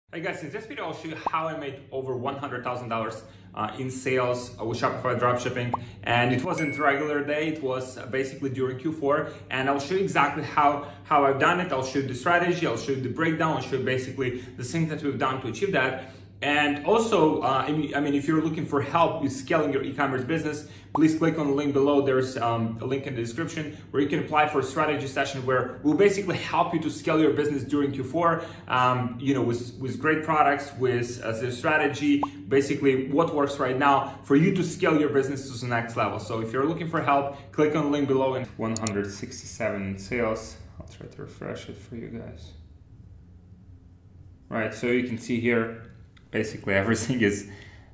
Hey guys, in this video I'll show you how I made over $100,000 in sales with Shopify dropshipping, and it wasn't a regular day, it was basically during Q4, and I'll show you exactly how I've done it. I'll show you the strategy, I'll show you the breakdown, I'll show you basically the things that we've done to achieve that. And also, if you're looking for help with scaling your e-commerce business, please click on the link below. There's a link in the description where you can apply for a strategy session where we'll basically help you to scale your business during Q4, with great products, with the strategy, basically what works right now for you to scale your business to the next level. So if you're looking for help, click on the link below. And 167 in sales. I'll try to refresh it for you guys. Right, so you can see here, basically everything is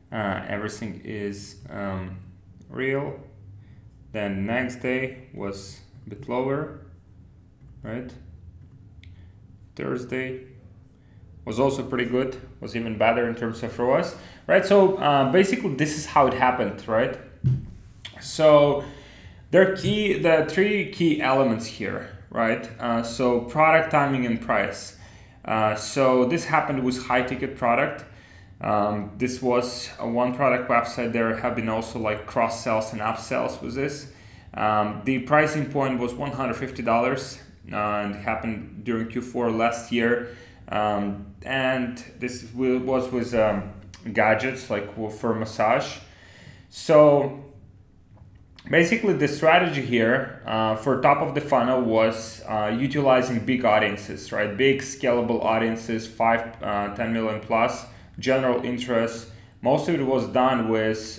real. Then the next day was a bit lower, right? Thursday was also pretty good, was even better in terms of ROAS, right? So basically this is how it happened, right? So there are the three key elements here, right? So product, timing, and price. So this happened with high ticket product. This was a one product website. There have been also like cross sells and upsells with this. The pricing point was $150 and it happened during Q4 last year. And this was with gadgets like for massage. So basically the strategy here for top of the funnel was utilizing big audiences, right? Big scalable audiences, 10 million plus. General interest. Most of it was done with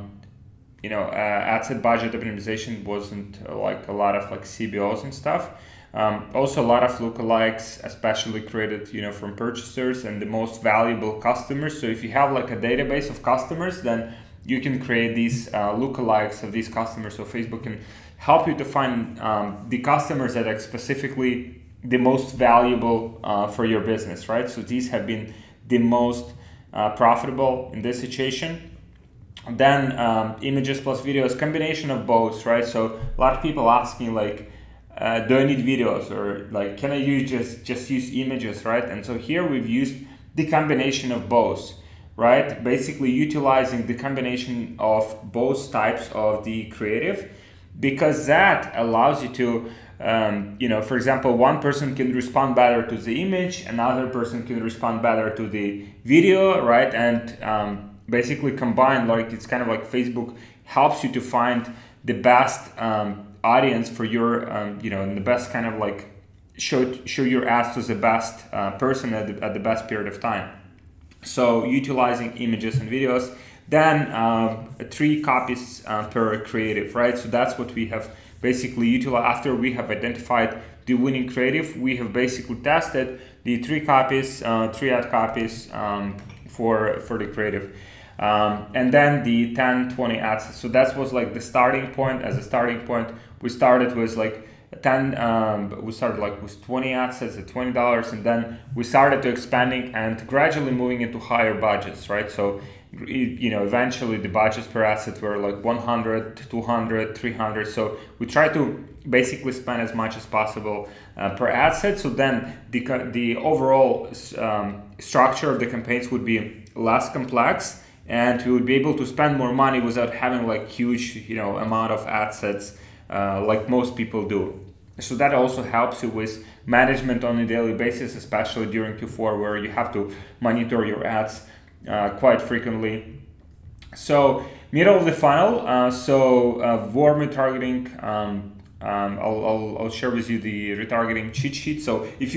ad set budget optimization. Wasn't like a lot of like CBOs and stuff. Also a lot of lookalikes, especially created from purchasers and the most valuable customers. So if you have like a database of customers, then you can create these lookalikes of these customers. So Facebook can help you to find the customers that are specifically the most valuable for your business, right? So these have been the most profitable in this situation. Then images plus videos, combination of both, right? So a lot of people asking like, do I need videos, or like, can I just use images, right? And so here we've used the combination of both, right? Basically utilizing the combination of both types of the creative, because that allows you to for example, one person can respond better to the image, another person can respond better to the video, right? And basically combine, like it's kind of like Facebook helps you to find the best audience for your, and the best kind of like show your ads to the best person at the best period of time. So utilizing images and videos, then 3 copies per creative, right? So that's what we have basically utilized. After we have identified the winning creative, we have basically tested the 3 copies, 3 ad copies for the creative, and then the 10-20 ads. So that was like the starting point. As a starting point, we started with like 10. We started like with 20 ad sets at $20, and then we started to expanding and gradually moving into higher budgets, right? So eventually the budgets per asset were like 100, 200, 300. So we try to basically spend as much as possible per ad set. So then the overall structure of the campaigns would be less complex, and we would be able to spend more money without having like huge, amount of ad sets like most people do. So that also helps you with management on a daily basis, especially during Q4 where you have to monitor your ads quite frequently. So middle of the funnel, warm retargeting. I'll share with you the retargeting cheat sheet. So if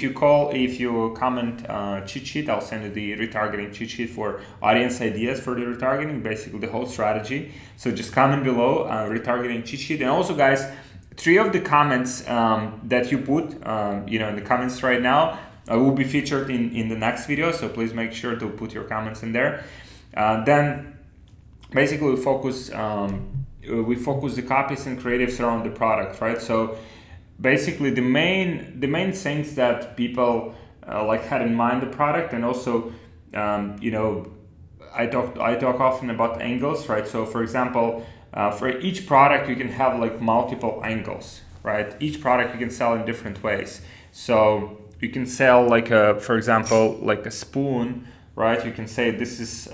you comment cheat sheet, I'll send you the retargeting cheat sheet for audience ideas for the retargeting, basically the whole strategy. So just comment below retargeting cheat sheet. And also guys, 3 of the comments that you put in the comments right now will be featured in the next video, so please make sure to put your comments in there. Then basically we focus the copies and creatives around the product, right? So basically the main things that people had in mind the product, and also I talk often about angles, right? So for example, for each product you can have like multiple angles, right? Each product you can sell in different ways. So you can sell like a, for example, like a spoon, right? You can say this is,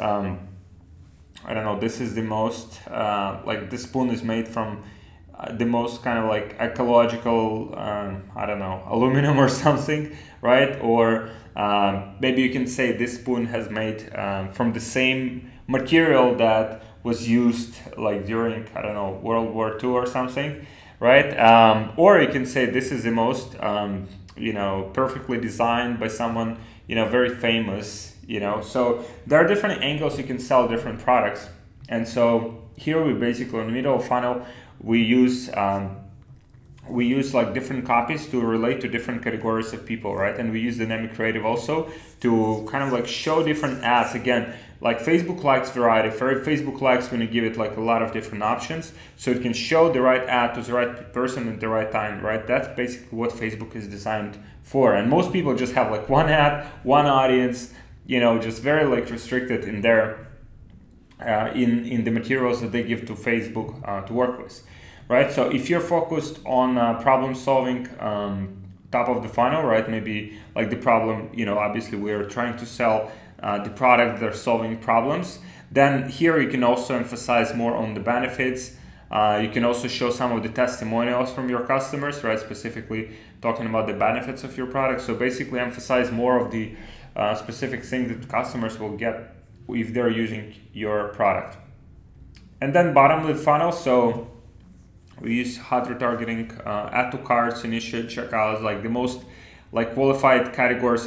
I don't know, this is the most, like this spoon is made from the most kind of like ecological, I don't know, aluminum or something, right? Or maybe you can say this spoon has made from the same material that was used like during, I don't know, World War II or something, right? Or you can say this is the most, you know, perfectly designed by someone, you know, very famous, you know. So there are different angles you can sell different products. And so here we basically, in the middle of funnel, we use like different copies to relate to different categories of people, right? And we use dynamic creative also to kind of like show different ads. Again, like Facebook likes variety. Facebook likes when you give it like a lot of different options, so it can show the right ad to the right person at the right time, right? That's basically what Facebook is designed for. And most people just have like one ad, one audience, you know, just very like restricted in their in the materials that they give to Facebook to work with, right? So if you're focused on problem solving, top of the funnel, right? Maybe like the problem, you know, obviously we're trying to sell the product that are solving problems. Then here you can also emphasize more on the benefits. You can also show some of the testimonials from your customers, right? Specifically talking about the benefits of your product. So basically emphasize more of the specific things that customers will get if they're using your product. And then bottom of the funnel, so we use hot retargeting, add to carts, initiate checkouts, like the most like qualified categories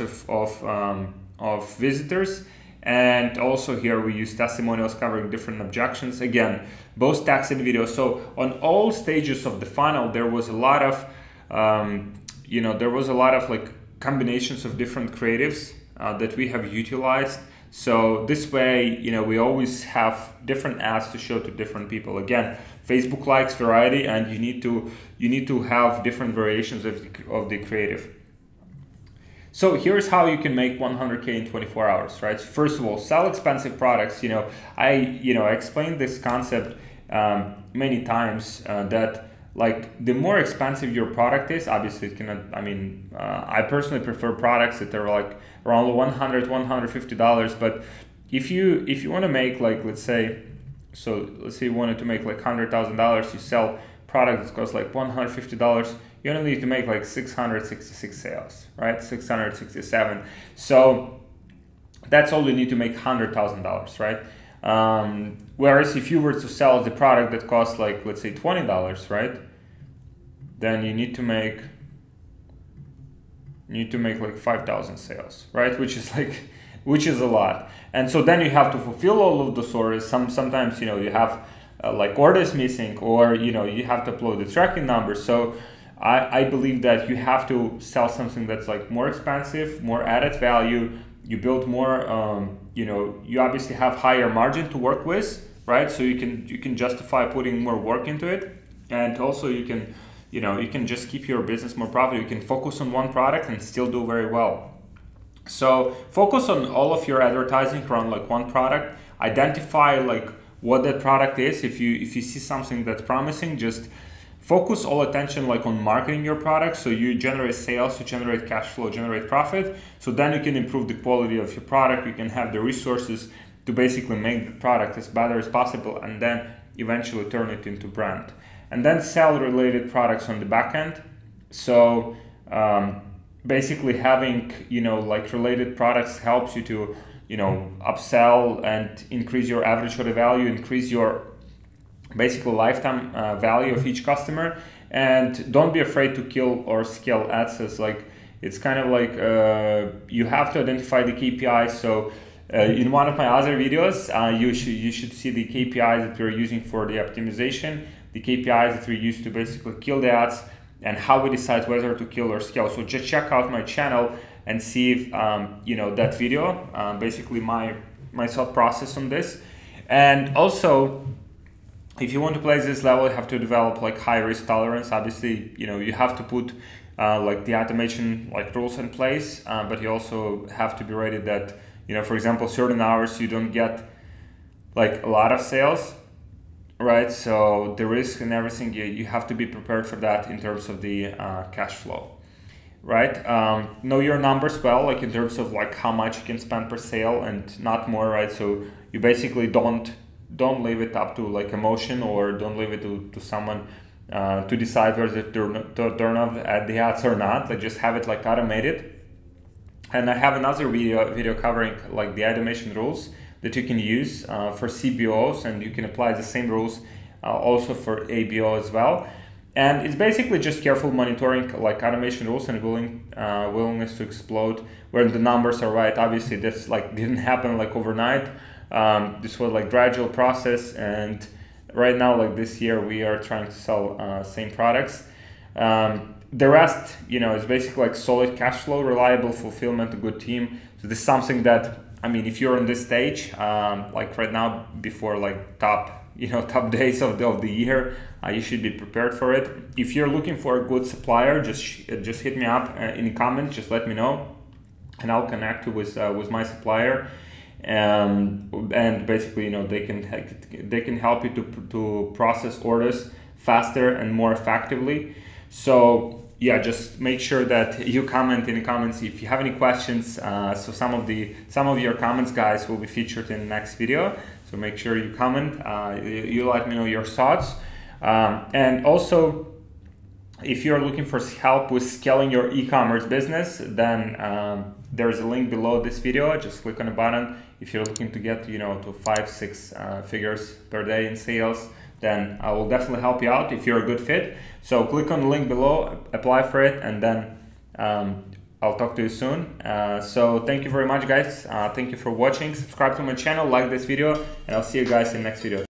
of visitors. And also here we use testimonials covering different objections. Again, both text and video. So on all stages of the funnel, there was a lot of, you know, there was a lot of like combinations of different creatives that we have utilized. So this way, you know, we always have different ads to show to different people. Again, Facebook likes variety, and you need to have different variations of the creative. So here's how you can make 100K in 24 hours, right? So first of all, sell expensive products. You know, I explained this concept many times that like the more expensive your product is, obviously it cannot, I mean, I personally prefer products that are like around $100, $150. But if you want to make like, let's say you wanted to make like $100,000, you sell product that costs like $150, you only need to make like 666 sales, right? 667. So that's all you need to make $100,000, right? Whereas if you were to sell the product that costs like, let's say $20, right? Then you need to make like 5,000 sales, right? Which is a lot. And so then you have to fulfill all of those orders. Sometimes, you know, you have like orders missing, or, you know, you have to upload the tracking numbers. So I believe that you have to sell something that's like more expensive, more added value. You build more, you know, you obviously have higher margin to work with, right? So you can justify putting more work into it. And also you can, you know, you can just keep your business more profitable. You can focus on one product and still do very well. So focus on all of your advertising around like one product. Identify like what that product is. If you see something that's promising, just focus all attention like on marketing your product, so you generate sales, you generate cash flow, generate profit. So then you can improve the quality of your product. You can have the resources to basically make the product as better as possible, and then eventually turn it into brand. And then sell related products on the back end. So basically having, you know, like related products helps you to, you know, upsell and increase your average order value, increase your basically lifetime value of each customer. And don't be afraid to kill or scale ads. Like it's kind of like you have to identify the KPIs. So in one of my other videos, you should see the KPIs that we're using for the optimization, the KPIs that we use to basically kill the ads, and how we decide whether to kill or scale. So just check out my channel and see if you know that video, basically my thought process on this. And also, if you want to play this level, you have to develop like high risk tolerance. Obviously, you know, you have to put like the automation like rules in place, but you also have to be ready that, you know, for example, certain hours you don't get like a lot of sales, right? So the risk and everything, you have to be prepared for that in terms of the cash flow. right? Know your numbers well, like in terms of like how much you can spend per sale and not more, right? So you basically don't leave it up to like emotion, or don't leave it to someone to decide whether to turn off the ads or not. Like just have it like automated. And I have another video covering like the automation rules that you can use for CBOs, and you can apply the same rules also for ABO as well. And it's basically just careful monitoring like automation rules and willingness to explode when the numbers are right. Obviously, this like didn't happen like overnight. This was like gradual process, and right now, like this year, we are trying to sell same products. The rest, is basically like solid cash flow, reliable fulfillment, a good team. So this is something that, I mean, if you're on this stage, like right now, before like top days of the year, you should be prepared for it. If you're looking for a good supplier, just hit me up in the comments. Just let me know, and I'll connect you with my supplier. And basically, they can help you to process orders faster and more effectively. So yeah, just make sure that you comment in the comments if you have any questions. So some of your comments, guys, will be featured in the next video. So make sure you comment. You let me know your thoughts. And also, if you're looking for help with scaling your e-commerce business, then there's a link below this video. Just click on the button. If you're looking to get to 5-6 figures per day in sales, then I will definitely help you out if you're a good fit. So click on the link below, apply for it, and then I'll talk to you soon. So thank you very much, guys. Thank you for watching. Subscribe to my channel, like this video, and I'll see you guys in the next video.